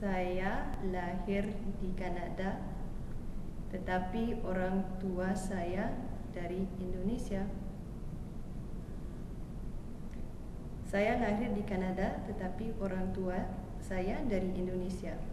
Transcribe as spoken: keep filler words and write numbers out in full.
Saya lahir di Kanada, tetapi orang tua saya dari Indonesia. Saya lahir di Kanada, tetapi orang tua saya dari Indonesia.